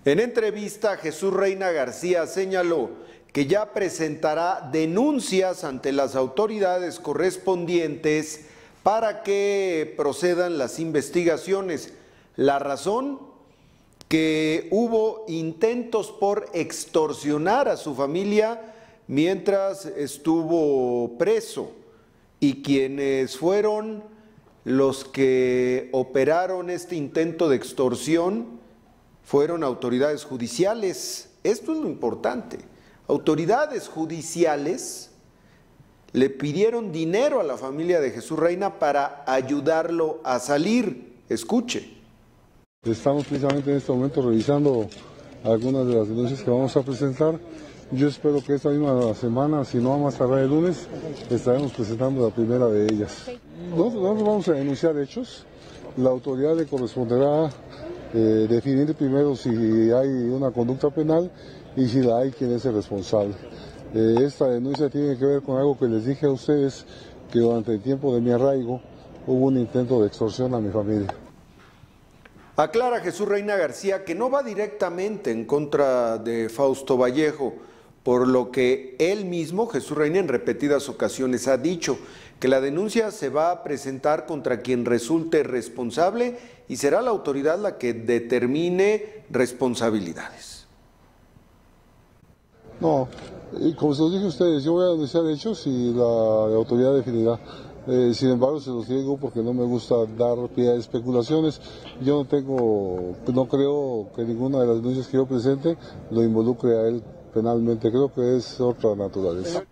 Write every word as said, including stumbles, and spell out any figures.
En entrevista, Jesús Reina García señaló que ya presentará denuncias ante las autoridades correspondientes para que procedan las investigaciones. La razón, que hubo intentos por extorsionar a su familia mientras estuvo preso, y quienes fueron los que operaron este intento de extorsión fueron autoridades judiciales. Esto es lo importante. Autoridades judiciales le pidieron dinero a la familia de Jesús Reina para ayudarlo a salir. Escuche. Estamos precisamente en este momento revisando algunas de las denuncias que vamos a presentar. Yo espero que esta misma semana, si no a más tardar el lunes, estaremos presentando la primera de ellas. Nosotros vamos a denunciar hechos. La autoridad le corresponderá eh, definir primero si hay una conducta penal y si la hay, quién es el responsable. Eh, esta denuncia tiene que ver con algo que les dije a ustedes, que durante el tiempo de mi arraigo hubo un intento de extorsión a mi familia. Aclara Jesús Reina García que no va directamente en contra de Fausto Vallejo, por lo que él mismo, Jesús Reina, en repetidas ocasiones ha dicho que la denuncia se va a presentar contra quien resulte responsable y será la autoridad la que determine responsabilidades. No, y como se los dije a ustedes, yo voy a denunciar hechos y la, la autoridad definirá. Eh, sin embargo, se los digo porque no me gusta dar pie a especulaciones. Yo no tengo, no creo que ninguna de las denuncias que yo presente lo involucre a él penalmente. Creo que es otra naturaleza.